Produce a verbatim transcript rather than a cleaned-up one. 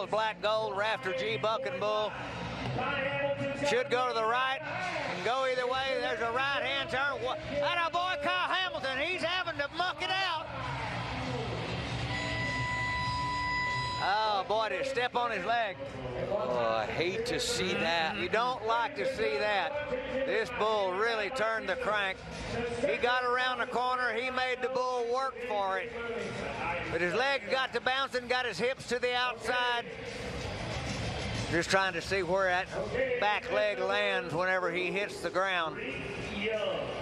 Charles Black Gold, Rafter G Bucking Bull. Should go to the right and go either way. There's a right-hand turn. That a boy, Kyle Hamilton. He's having to muck it out. Oh, boy, did it step on his leg. Oh, I hate to see that. You don't like to see that. This bull really turned the crank. He got around the corner. He made the bull work for it. But his leg got to bouncing, got his hips to the outside. Just trying to see where that back leg lands whenever he hits the ground.